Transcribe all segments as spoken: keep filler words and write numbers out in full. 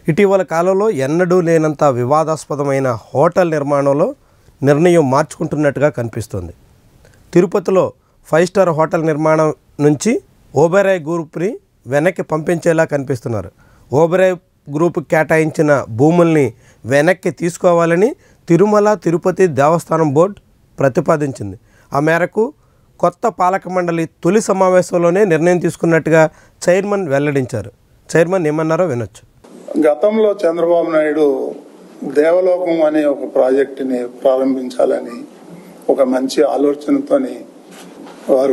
ఇటీవల కాలంలో ఎన్నడూ లేనంత వివాదాస్పదమైన హోటల్ నిర్మాణంలో నిర్ణయం మార్చుకుంటున్నట్టుగా కనిపిస్తుంది. తిరుపతిలో ఫైవ్ స్టార్ హోటల్ నిర్మాణం నుంచి ఓబెరాయ్ గ్రూప్ని వెనక్కి పంపించేలా కనిపిస్తున్నారు. ఓబెరాయ్ గ్రూప్కి కేటాయించిన భూముల్ని వెనక్కి తీసుకోవాలని తిరుమల తిరుపతి దేవస్థానం బోర్డు ప్రతిపాదించింది. ఆ మేరకు కొత్త పాలక మండలి తొలి సమావేశంలోనే నిర్ణయం తీసుకున్నట్టుగా చైర్మన్ వెల్లడించారు. చైర్మన్ ఏమన్నారో వినొచ్చు. గతంలో చంద్రబాబు నాయుడు దేవలోకం అనే ఒక ప్రాజెక్టుని ప్రారంభించాలని ఒక మంచి ఆలోచనతోని వారు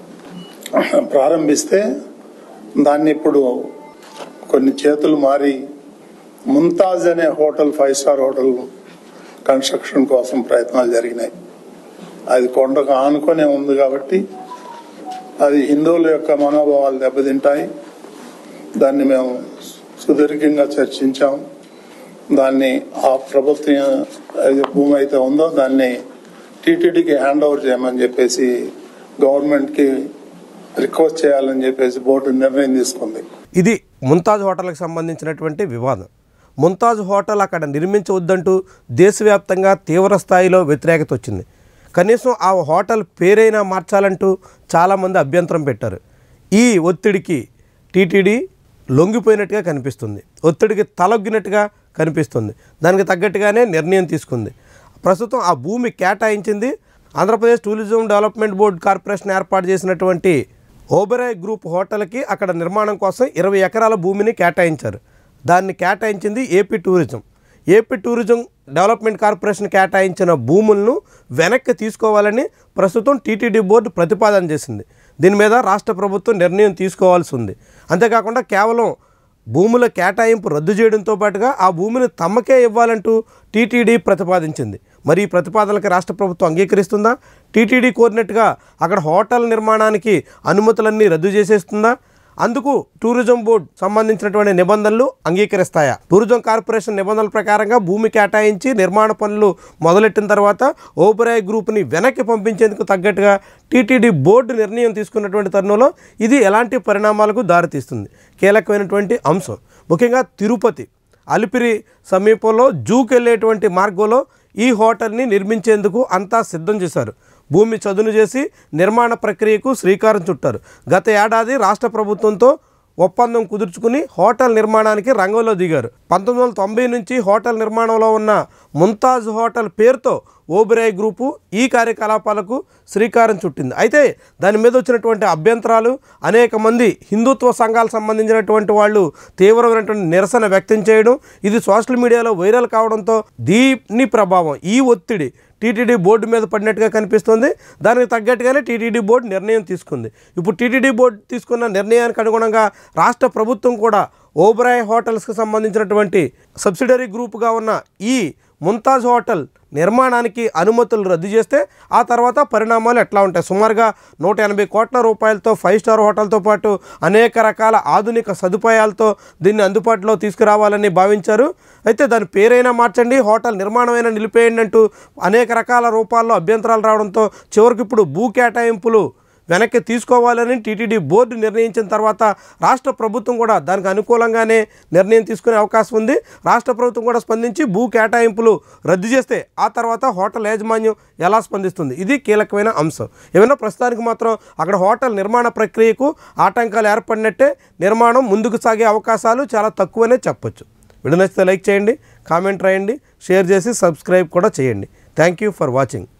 ప్రారంభిస్తే దాన్ని ఇప్పుడు కొన్ని చేతులు మారి ముంతాజ్ అనే hotel five star hotel construction కోసం ప్రయత్నాలు జరిగినాయి. అది కొండకు ఆనుకొనే ఉంది కాబట్టి అది హిందువుల యొక్క మనోభావాలు దెబ్బతింటాయి. దాన్ని మేము సుదీర్ఘంగా చర్చించాం. దాన్ని ఆ ప్రభుత్వం భూమి అయితే ఉందో దాన్ని టీటీడీకి హ్యాండ్ ఓవర్ చేయమని చెప్పేసి గవర్నమెంట్కి రిక్వెస్ట్ చేయాలని చెప్పేసి బోర్డు నిర్ణయం తీసుకుంది. ఇది ముంతాజ్ హోటల్కి సంబంధించినటువంటి వివాదం. ముంతాజ్ హోటల్ అక్కడ నిర్మించవద్దంటూ దేశవ్యాప్తంగా తీవ్ర స్థాయిలో వ్యతిరేకత వచ్చింది. కనీసం ఆ హోటల్ పేరైనా మార్చాలంటూ చాలామంది అభ్యంతరం పెట్టారు. ఈ ఒత్తిడికి టీటీడీ లొంగిపోయినట్టుగా కనిపిస్తుంది. ఒత్తిడికి తలొగ్గినట్టుగా కనిపిస్తుంది. దానికి తగ్గట్టుగానే నిర్ణయం తీసుకుంది. ప్రస్తుతం ఆ భూమి కేటాయించింది Andhra Pradesh tourism development board corporation ఏర్పాటు చేసినటువంటి ఓబెరాయ్ గ్రూప్ హోటల్కి అక్కడ నిర్మాణం కోసం ఇరవై ఎకరాల భూమిని కేటాయించారు. దాన్ని కేటాయించింది AP tourism. AP tourism development corporation కేటాయించిన భూములను వెనక్కి తీసుకోవాలని ప్రస్తుతం టీటీడీ బోర్డు ప్రతిపాదన చేసింది. దీని మీద రాష్ట్ర ప్రభుత్వం నిర్ణయం తీసుకోవాల్సి ఉంది. అంతేకాకుండా కేవలం భూముల కేటాయింపు రద్దు చేయడంతో పాటుగా ఆ భూమిని తమకే ఇవ్వాలంటూ టీటీడీ ప్రతిపాదించింది. మరి ఈ ప్రతిపాదనలకు రాష్ట్ర ప్రభుత్వం అంగీకరిస్తుందా? టీటీడీ కోరినట్టుగా అక్కడ హోటల్ నిర్మాణానికి అనుమతులన్నీ రద్దు చేసేస్తుందా? అందుకు టూరిజం బోర్డు సంబంధించినటువంటి నిబంధనలు అంగీకరిస్తాయా? టూరిజం కార్పొరేషన్ నిబంధనల ప్రకారంగా భూమి కేటాయించి నిర్మాణ పనులు మొదలెట్టిన తర్వాత ఓబెరాయ్ గ్రూప్ని వెనక్కి పంపించేందుకు తగ్గట్టుగా టీటీడీ బోర్డు నిర్ణయం తీసుకున్నటువంటి తరుణంలో ఇది ఎలాంటి పరిణామాలకు దారితీస్తుంది? కీలకమైనటువంటి అంశం. ముఖ్యంగా తిరుపతి అలిపిరి సమీపంలో జూకి వెళ్ళేటువంటి మార్గంలో ఈ హోటల్ని నిర్మించేందుకు అంతా సిద్ధం చేశారు. భూమి చదును చేసి నిర్మాణ ప్రక్రియకు శ్రీకారం చుట్టారు. గత ఏడాది రాష్ట్ర ప్రభుత్వంతో ఒప్పందం కుదుర్చుకుని హోటల్ నిర్మాణానికి రంగంలో దిగారు. పంతొమ్మిది వందల తొంభై నుంచి హోటల్ నిర్మాణంలో ఉన్న ముంతాజ్ హోటల్ పేరుతో ఓబెరాయ్ గ్రూపు ఈ కార్యకలాపాలకు శ్రీకారం చుట్టింది. అయితే దాని మీద వచ్చినటువంటి అభ్యంతరాలు అనేక మంది హిందుత్వ సంఘాలకు సంబంధించినటువంటి వాళ్ళు తీవ్రమైనటువంటి నిరసన వ్యక్తం చేయడం, ఇది సోషల్ మీడియాలో వైరల్ కావడంతో దీని ప్రభావం ఈ ఒత్తిడి టీటీడీ బోర్డు మీద పడినట్టుగా కనిపిస్తుంది. దానికి తగ్గట్టుగానే టీటీడీ బోర్డు నిర్ణయం తీసుకుంది. ఇప్పుడు టీటీడీ బోర్డు తీసుకున్న నిర్ణయానికి అనుగుణంగా రాష్ట్ర ప్రభుత్వం కూడా ఓబెరాయ్ హోటల్స్కి సంబంధించినటువంటి సబ్సిడరీ గ్రూప్గా ఉన్న ఈ ముంతాజ్ హోటల్ నిర్మాణానికి అనుమతులు రద్దు చేస్తే ఆ తర్వాత పరిణామాలు ఎట్లా ఉంటాయి? సుమారుగా నూట ఎనభై కోట్ల రూపాయలతో ఫైవ్ స్టార్ హోటల్తో పాటు అనేక రకాల ఆధునిక సదుపాయాలతో దీన్ని అందుబాటులో తీసుకురావాలని భావించారు. అయితే దాని పేరైనా మార్చండి, హోటల్ నిర్మాణమైనా నిలిపేయండి అంటూ అనేక రకాల రూపాల్లో అభ్యంతరాలు రావడంతో చివరికి ఇప్పుడు భూ కేటాయింపులు వెనక్కి తీసుకోవాలని టీటీడీ బోర్డు నిర్ణయించిన తర్వాత రాష్ట్ర ప్రభుత్వం కూడా దానికి అనుకూలంగానే నిర్ణయం తీసుకునే అవకాశం ఉంది. రాష్ట్ర ప్రభుత్వం కూడా స్పందించి భూ కేటాయింపులు రద్దు చేస్తే ఆ తర్వాత హోటల్ యాజమాన్యం ఎలా స్పందిస్తుంది? ఇది కీలకమైన అంశం. ఏమైనా ప్రస్తుతానికి మాత్రం అక్కడ హోటల్ నిర్మాణ ప్రక్రియకు ఆటంకాలు ఏర్పడినట్టే, నిర్మాణం ముందుకు సాగే అవకాశాలు చాలా తక్కువనే చెప్పొచ్చు. వీడియో నచ్చితే లైక్ చేయండి, కామెంట్ రాయండి, షేర్ చేసి సబ్స్క్రైబ్ కూడా చేయండి. Thank you for watching.